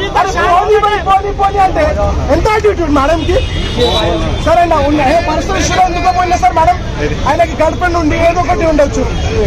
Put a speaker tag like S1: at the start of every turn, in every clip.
S1: పోనీ అంటే ఎంత యాటిట్యూడ్ మేడం కి? సరే నా ఉన్నాయి పర్సనల్ ఇష్యూలో ఎందుకో పోయినా సార్ మేడం, ఆయనకి గర్ల్ ఫ్రెండ్ ఉండి ఏదో ఒకటి ఉండొచ్చు.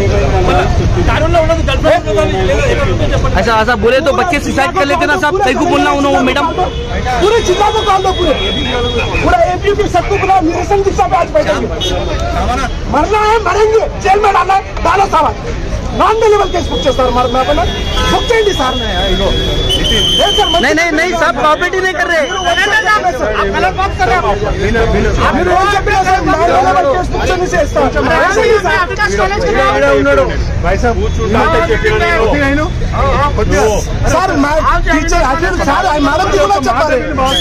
S2: ऐसा ऐसा बोले तो बच्चे सुसाइड कर लेते ना साहब, सही को बोलना उन्होंने मैडम।
S1: पूरे चिल्ला को काल दो, पूरा एमपी भी सबको बुला निरसन दीक्षा पे आज बैठेंगे। मरना है मरेंगे, जेल में डालना है डालो साहब, नॉन डिलीवर केस बुक చేస్తారు मैं बुक చేయండి సార్।
S2: नहीं नहीं नहीं साहब कॉपरेटिव नहीं कर रहे,
S1: आप गलत बात कर रहे हैं। మీరు ఏం చెప్పినా sir non deliver case book చేసి చేస్తాం
S3: भाई साहब
S1: సార్ మా టీచర్ అదే సార్ ఆ మేడం కి కూడా చెప్పాలి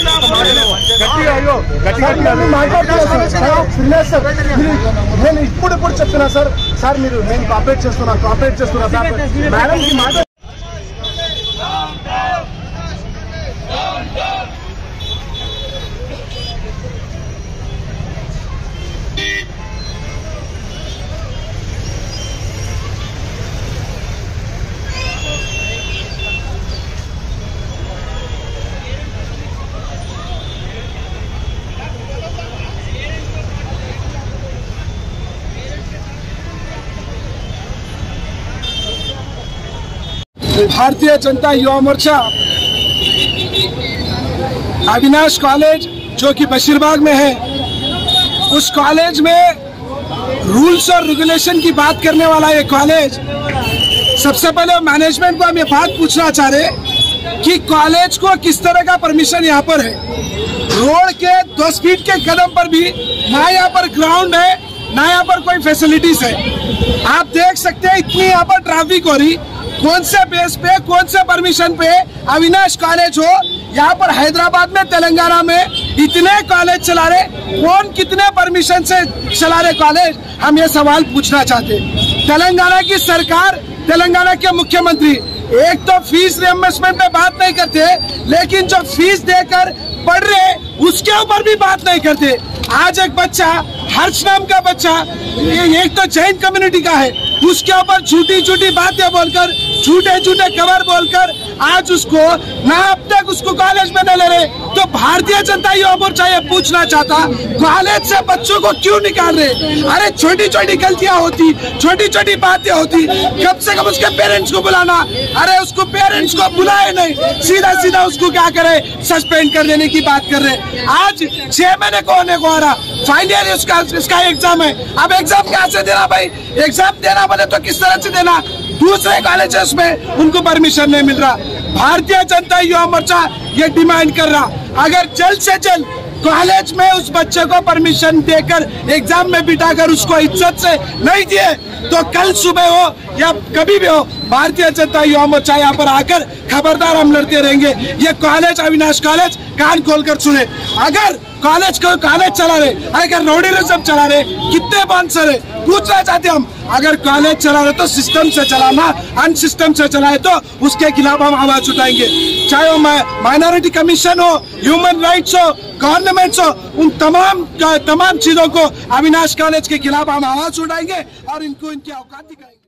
S1: నేను ఇప్పుడు చెప్తున్నా సార్, సార్ మీరు నేను కోఆపరేట్ చేస్తున్నా సార్ మేడం కి మాట भारतीय जनता युवा मोर्चा अविनाश कॉलेज जो कि बशीरबाग में है, उस कॉलेज में रूल्स और रेगुलेशन की बात करने वाला ये कॉलेज, सबसे पहले मैनेजमेंट को हम ये बात पूछना चाह रहे कि कॉलेज को किस तरह का परमिशन यहाँ पर है। रोड के 10 फीट के कदम पर भी ना यहाँ पर ग्राउंड है ना यहाँ पर कोई फैसिलिटीज है। आप देख सकते हैं इतनी यहाँ पर ट्रैफिक हो रही, कौन से बेस पे कौन से परमिशन पे अविनाश कॉलेज हो? यहाँ पर हैदराबाद में तेलंगाना में इतने कॉलेज चला रहे, कौन कितने परमिशन से चला रहे कॉलेज? हम ये सवाल पूछना चाहते हैं। तेलंगाना की सरकार, तेलंगाना के मुख्यमंत्री एक तो फीस रिएम्बर्समेंट पे बात नहीं करते, लेकिन जो फीस देकर पढ़ रहे उसके ऊपर भी बात नहीं करते। आज एक बच्चा, हर्ष नाम का बच्चा, एक तो जैन कम्युनिटी का है, उसके ऊपर झूठी झूठी बातें बोलकर, झूठे झूठे खबर बोलकर आज उसको ना अब तक उसको कॉलेज में न ले रहे। तो भारतीय जनता युवा मोर्चा ये पूछना चाहता, कॉलेज से बच्चों को क्यों निकाल रहे? अरे छोटी छोटी गलतियां होती, छोटी छोटी बातें होती, कम से कम उसके पेरेंट्स को बुलाना। अरे उसको पेरेंट्स को बुलाए नहीं, सीधा सीधा उसको क्या करे, सस्पेंड कर देने की बात कर रहे। आज 6 महीने को होने को आ रहा, फाइनल ईयर इसका एग्जाम है। अब एग्जाम क्या से देना भाई? एग्जाम देना बोले तो किस तरह से देना? दूसरे कॉलेजेस में उनको परमिशन नहीं मिल रहा। भारतीय जनता युवा मोर्चा ये डिमांड कर रहा, अगर जल्द से जल्द कॉलेज में उस बच्चे को परमिशन देकर एग्जाम में बिठाकर उसको इज्जत से नहीं दिए तो कल सुबह हो या कभी भी हो, भारतीय जनता युवा मोर्चा यहाँ पर आकर खबरदार हम लड़ते रहेंगे। ये कॉलेज अविनाश कॉलेज कान खोलकर सुने, अगर कॉलेज को कॉलेज चला रहे, अगर रोडीरिज्म चला रहे, कितने बाउंसर है पूछना चाहते हम। अगर कॉलेज चला रहे तो सिस्टम से चलाना, अनसिस्टम से चलाए तो उसके खिलाफ हम आवाज उठाएंगे। चाहे वो माइनॉरिटी कमीशन हो, ह्यूमन राइट्स हो, गवर्नमेंट्स हो, उन तमाम चीजों को अविनाश कॉलेज के खिलाफ हम आवाज उठाएंगे और इनको इनकी औकात दिखाएंगे।